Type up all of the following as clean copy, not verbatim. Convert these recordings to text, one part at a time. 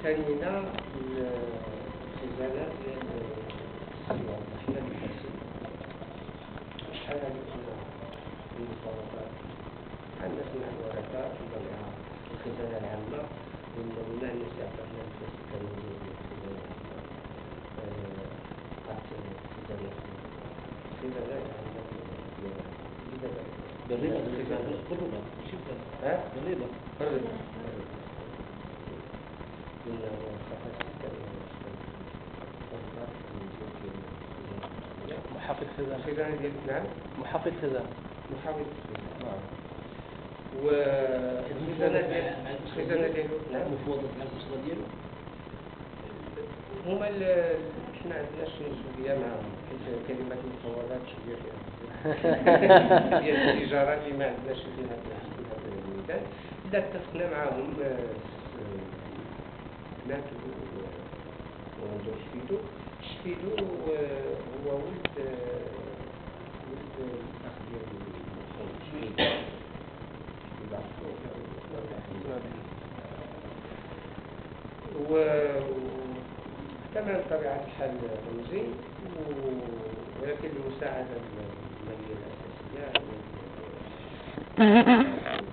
تنينا الخزانات ديال السيارة حنا الحاسب شحال هادي كنا المفاوضات عندنا سمع الورقات ولا الخزانة العامة ولا الناس عطاتنا الفلوس كانوا ديال الخزانة الخزانات بالربا بالربا ماشي بالربا محافظ خزانة خزانة ديال نعم محافظ خزانة والخزانة ديالو نعم مفوضة مع الأسرة ديالو هما حنا عندنا شي مسؤولية معاهم حيت كلمة المفاوضات شوية فيها ديال التجارة اللي ما عندناش فيها هذا الميدان إذا اتفقنا معاهم ماتوا وندير شفيدو هو ولد الأخ ديال شفيدو وثمن طبيعة الحال رمزي ولكن المساعدة المالية الأساسية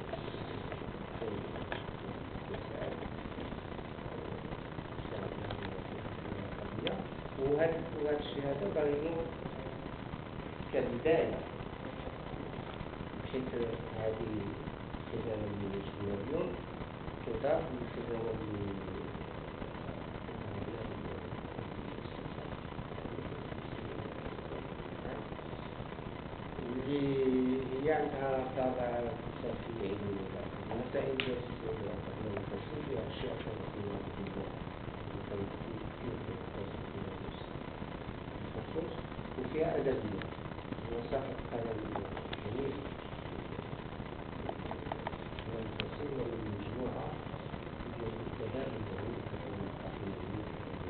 وهذا الشيء هذا ضروري كبداية حيث هذه الخزانة اللي وجدنا اليوم تضاف للخزانة اللي هي عندها طابع فلسفي علمي المسائل الفلسفية فيها أشياء فلسفية وفيها أدبية وصفة قلم جميل والفصول والمجموعة ديال الكلام الجميل كتكون التقليدية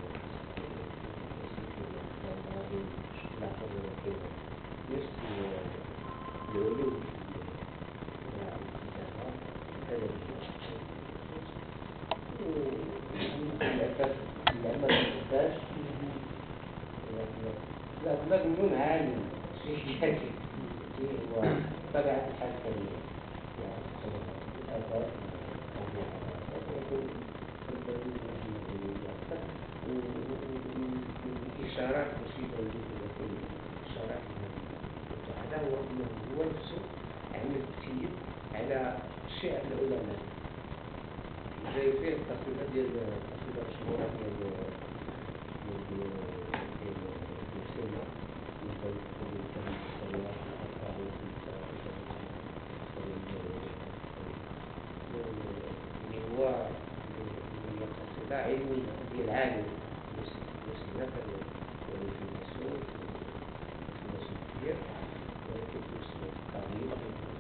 نفس العلوم لا بدون عالي شيء وطبيعة الحال كبيرة إشارات مفيدة لكل إشارات هذا هو نفسه عمل كثير على الشيء العلماء زي فيه القصيدة ديال القصيدة المشهورة ديال سينا اللي هو قصيدة علمية ديال العالم مسلمة والفيلسوف كبير ولكن فيلسوف قديم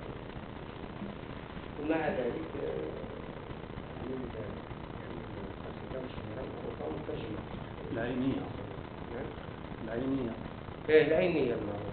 ومع ذلك من قصيدة مشهورة ومترجمة العينية العينية